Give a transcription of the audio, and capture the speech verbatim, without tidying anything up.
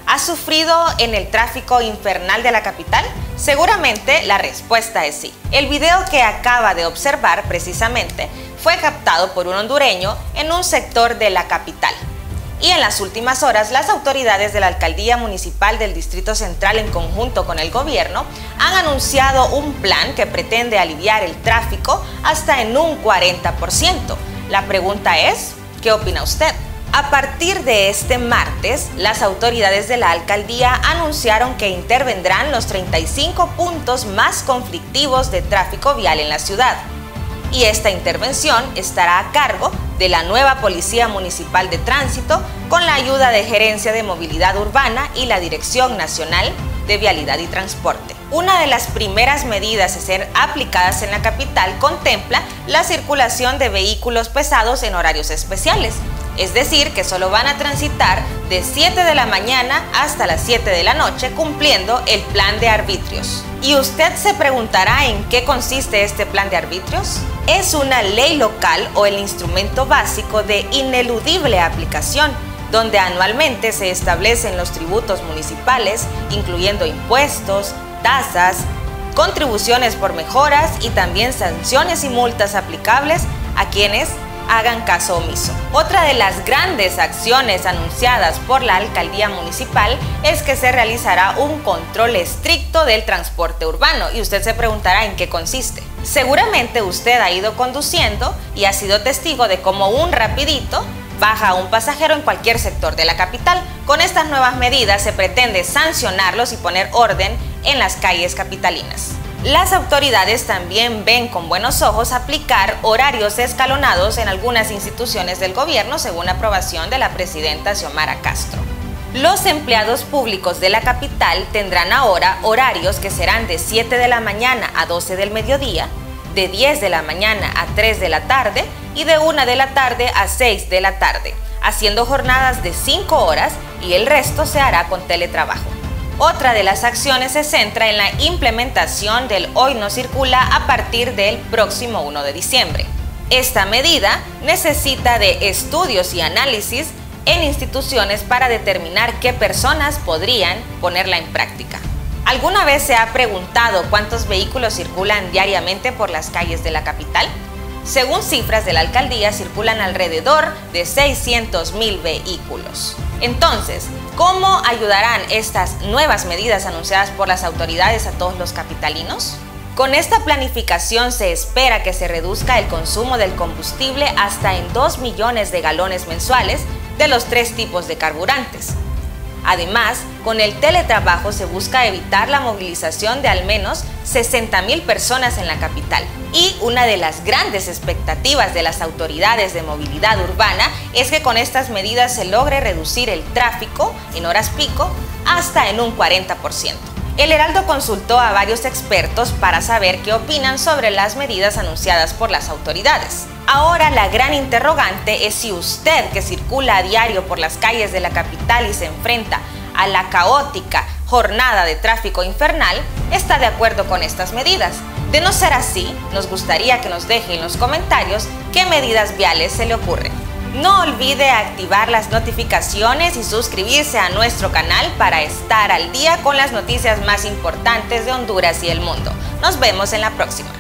¿Has sufrido en el tráfico infernal de la capital? Seguramente la respuesta es sí. El video que acaba de observar precisamente fue captado por un hondureño en un sector de la capital. Y en las últimas horas, las autoridades de la Alcaldía Municipal del Distrito Central, en conjunto con el gobierno, han anunciado un plan que pretende aliviar el tráfico hasta en un cuarenta por ciento. La pregunta es, ¿qué opina usted? A partir de este martes, las autoridades de la alcaldía anunciaron que intervendrán los treinta y cinco puntos más conflictivos de tráfico vial en la ciudad. Y esta intervención estará a cargo de la nueva Policía Municipal de Tránsito con la ayuda de Gerencia de Movilidad Urbana y la Dirección Nacional de Vialidad y Transporte. Una de las primeras medidas a ser aplicadas en la capital contempla la circulación de vehículos pesados en horarios especiales. Es decir, que solo van a transitar de siete de la mañana hasta las siete de la noche, cumpliendo el plan de arbitrios. ¿Y usted se preguntará en qué consiste este plan de arbitrios? Es una ley local o el instrumento básico de ineludible aplicación, donde anualmente se establecen los tributos municipales, incluyendo impuestos, tasas, contribuciones por mejoras y también sanciones y multas aplicables a quienes hagan caso omiso. Otra de las grandes acciones anunciadas por la alcaldía municipal es que se realizará un control estricto del transporte urbano, y usted se preguntará en qué consiste. Seguramente usted ha ido conduciendo y ha sido testigo de cómo un rapidito baja a un pasajero en cualquier sector de la capital. Con estas nuevas medidas se pretende sancionarlos y poner orden en las calles capitalinas. Las autoridades también ven con buenos ojos aplicar horarios escalonados en algunas instituciones del gobierno, según la aprobación de la presidenta Xiomara Castro. Los empleados públicos de la capital tendrán ahora horarios que serán de siete de la mañana a doce del mediodía, de diez de la mañana a tres de la tarde y de una de la tarde a seis de la tarde, haciendo jornadas de cinco horas, y el resto se hará con teletrabajo. Otra de las acciones se centra en la implementación del Hoy No Circula a partir del próximo uno de diciembre. Esta medida necesita de estudios y análisis en instituciones para determinar qué personas podrían ponerla en práctica. ¿Alguna vez se ha preguntado cuántos vehículos circulan diariamente por las calles de la capital? Según cifras de la alcaldía, circulan alrededor de seiscientos mil vehículos. Entonces, ¿cómo ayudarán estas nuevas medidas anunciadas por las autoridades a todos los capitalinos? Con esta planificación se espera que se reduzca el consumo del combustible hasta en dos millones de galones mensuales de los tres tipos de carburantes. Además, con el teletrabajo se busca evitar la movilización de al menos sesenta mil personas en la capital. Y una de las grandes expectativas de las autoridades de movilidad urbana es que con estas medidas se logre reducir el tráfico en horas pico hasta en un cuarenta por ciento. El Heraldo consultó a varios expertos para saber qué opinan sobre las medidas anunciadas por las autoridades. Ahora la gran interrogante es si usted, que circula a diario por las calles de la capital y se enfrenta a la caótica jornada de tráfico infernal, está de acuerdo con estas medidas. De no ser así, nos gustaría que nos deje en los comentarios qué medidas viales se le ocurren. No olvide activar las notificaciones y suscribirse a nuestro canal para estar al día con las noticias más importantes de Honduras y el mundo. Nos vemos en la próxima.